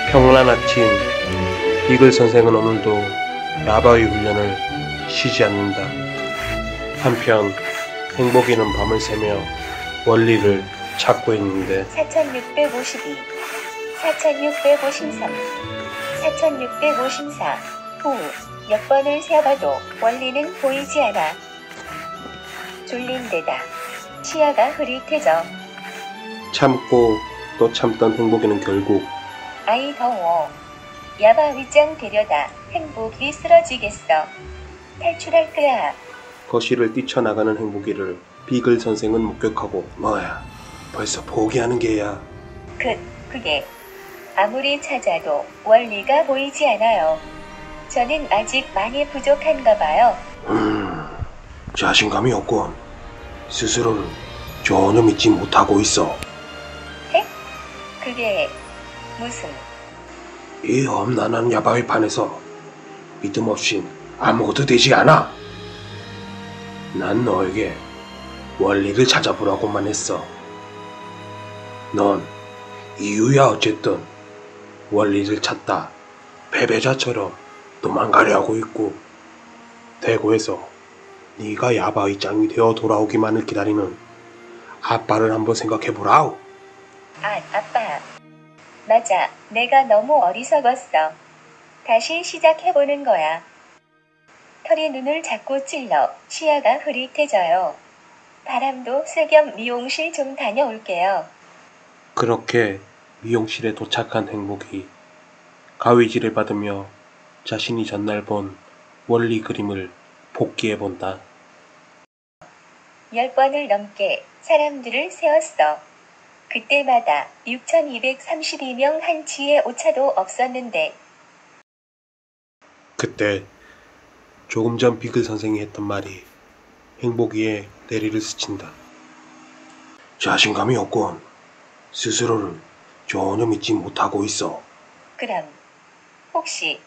평온한 아침, 비글 선생은 오늘도 야바위 훈련을 쉬지 않는다. 한편 행복이는 밤을 새며 원리를 찾고 있는데 4652, 4653, 4654 후 몇 번을 세어봐도 원리는 보이지 않아. 졸린 데다 시야가 흐릿해져. 참고 또 참던 행복이는 결국 아이 더워. 야바 위장 데려다 행복이 쓰러지겠어. 탈출할 거야. 거실을 뛰쳐나가는 행복이를 비글 선생은 목격하고 뭐야 벌써 포기하는 게야. 그게 아무리 찾아도 원리가 보이지 않아요. 저는 아직 많이 부족한가 봐요. 자신감이 없군. 스스로를 전혀 믿지 못하고 있어. 에? 그게 무슨... 이 험난한 야바위판에서 믿음 없인 아무것도 되지 않아. 난 너에게 원리를 찾아보라고만 했어. 넌 이유야 어쨌든 원리를 찾다 패배자처럼 도망가려 하고 있고, 대구에서 네가 야바위장이 되어 돌아오기만을 기다리는 아빠를 한번 생각해보라우. 아빠. 맞아. 내가 너무 어리석었어. 다시 시작해보는 거야. 털이 눈을 자꾸 찔러 시야가 흐릿해져요. 바람도 슬겸 미용실 좀 다녀올게요. 그렇게 미용실에 도착한 행복이 가위질을 받으며 자신이 전날 본 원리 그림을 복기해본다. 10번을 넘게 사람들을 세웠어. 그때마다 6232명 한치의 오차도 없었는데. 그때 조금 전 비글 선생이 했던 말이 행복이의 내리를 스친다. 자신감이 없군. 스스로를 전혀 믿지 못하고 있어. 그럼 혹시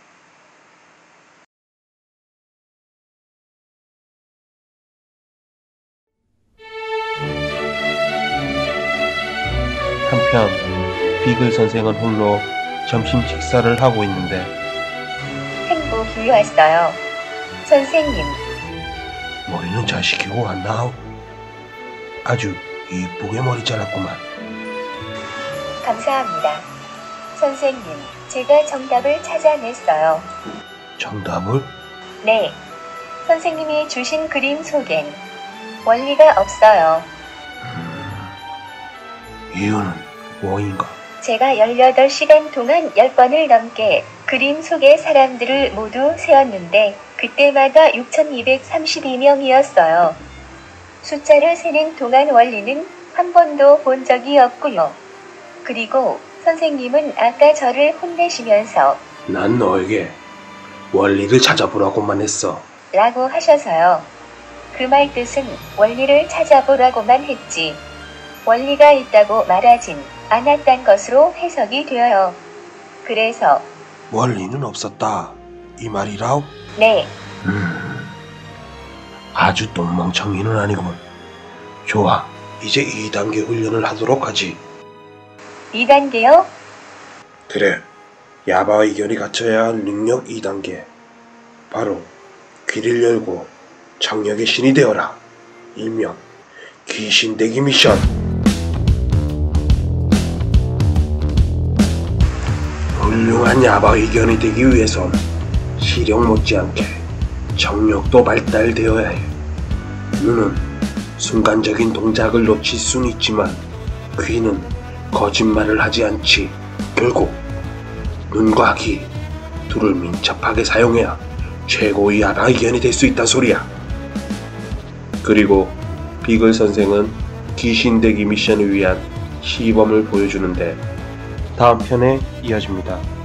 한편 비글 선생은 홀로 점심 식사를 하고 있는데 행복이 왔어요. 선생님. 머리는 잘 시키고 왔나? 아주 이쁘게 머리 잘랐구만. 감사합니다. 선생님, 제가 정답을 찾아냈어요. 정답을? 네. 선생님이 주신 그림 속엔 원리가 없어요. 이유는 뭐인가? 제가 18시간 동안 10번을 넘게 그림 속의 사람들을 모두 세었는데 그때마다 6232명이었어요. 숫자를 세는 동안 원리는 한 번도 본 적이 없고요. 그리고 선생님은 아까 저를 혼내시면서 난 너에게 원리를 찾아보라고만 했어 라고 하셔서요. 그 말 뜻은 원리를 찾아보라고만 했지 원리가 있다고 말하진 않았단 것으로 해석이 되어요. 그래서 원리는 없었다 이 말이라우? 네. 아주 똥멍청이는 아니군. 좋아, 이제 2단계 훈련을 하도록 하지. 2단계요? 그래, 야바 의견이 갖춰야 할 능력 2단계. 바로 귀를 열고 정력의 신이 되어라. 일명 귀신대기 미션. 훌륭한 야바 의견이 되기 위해선 시력 못지않게 정력도 발달되어야 해. 눈은 순간적인 동작을 놓칠 순 있지만 귀는 거짓말을 하지 않지. 결국 눈과 귀 둘을 민첩하게 사용해야 최고의 야바 의견이 될 수 있단 소리야. 그리고 비글 선생은 귀신대기 미션을 위한 시범을 보여주는데 다음 편에 이어집니다.